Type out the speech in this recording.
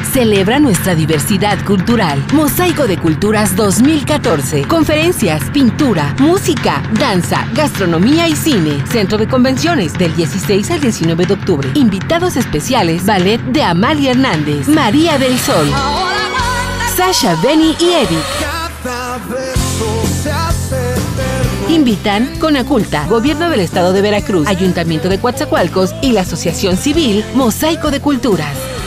Celebra nuestra diversidad cultural. Mosaico de Culturas 2014. Conferencias, pintura, música, danza, gastronomía y cine. Centro de convenciones del 16 al 19 de octubre. Invitados especiales, ballet de Amalia Hernández, María del Sol, Sasha, Benny y Eric. Invitan Conaculta, Gobierno del Estado de Veracruz, Ayuntamiento de Coatzacoalcos y la Asociación Civil Mosaico de Culturas.